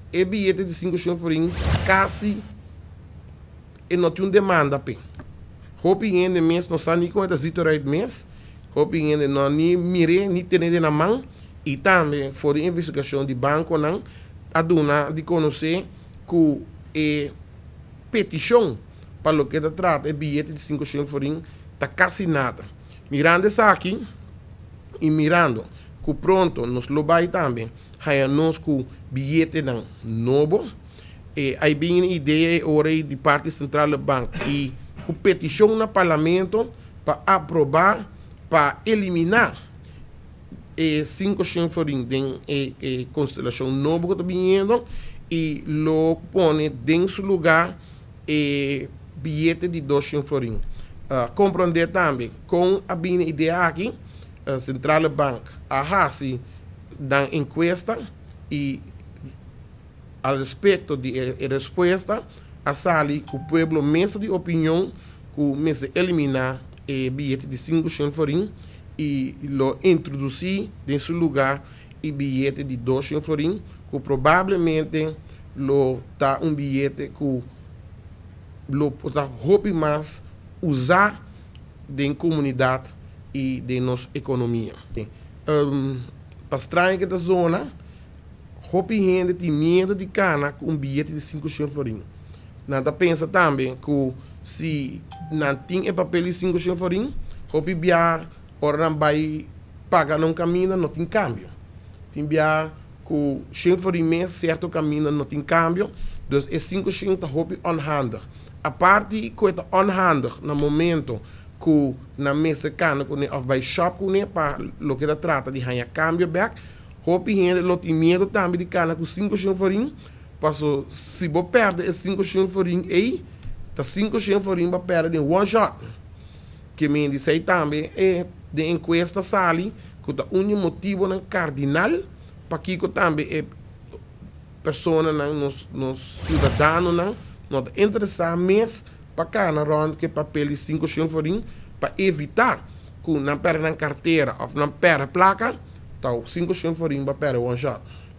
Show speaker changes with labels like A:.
A: e bilhete de 5 chinforim quase e não tem demanda pe. Hopi ainda mês não sabe nem como é zito right mês. Hopi ainda não nem mire nem ter na mão e também for de investigação de banco não aduna de conhecer que é petição para o que se trata é bilhete de 5 chinforim tá quase nada. Mirando isso aqui e mirando que pronto nos lo vai também hay nós com bilhete não novo e aí vem a ideia ora de parte central do banco e com petição no parlamento para aprovar para eliminar 5 chinforim de constelação novo que está vindo e lo põe dentro do lugar bilhete de 2 chinforim. Compreender também com a minha ideia aqui Central Bank a fazer da encuesta e a respeito de resposta a sali que o povo mesmo de opinião que mesmo eliminar o bilhete de 5 chinforim e lo introduzir nesse lugar e bilhete de 2 chinforim que provavelmente lo tá bilhete que lo tá roupa mais usar da comunidade e da nossa economia. Para estranhar que da zona, roupa gente tem medo de cana com bilhete de 5 chinforim. Nada pensa também que se não tem papel de 5 chinforim, roupa bia ora não vai pagar não caminha, não tem câmbio. Tem bia que chinforim mês certo caminho não tem câmbio, então é 5 chinforim roupa on-handig. A parte que é onhandig no momento que na mesa cana ou vai shop para o que trata de ganhar câmbio back, hope gente lo tem medo também de cana com 5 chinforim, passo se você perde esse 5 chinforim aí, tá 5 chinforim vai perder em one shot. Que me diz aí também é de encuesta sali que tá motivo não cardinal para que também é pessoa nos cidadãos não interessar mais para cá na ronda que papel de 5 chinforim para evitar que não perda na carteira ou não perda placa, então 5 chinforim para perder one shot.